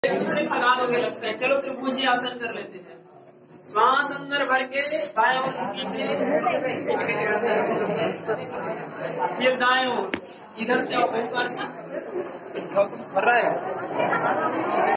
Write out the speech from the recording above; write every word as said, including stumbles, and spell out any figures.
दूसरे में लगा दोगे लगता है। चलो त्रिभुजी आसन कर लेते हैं। श्वास अंदर भर के दाएं ओर से खींचे, फिर दाएं ओर इधर से भर रहा है।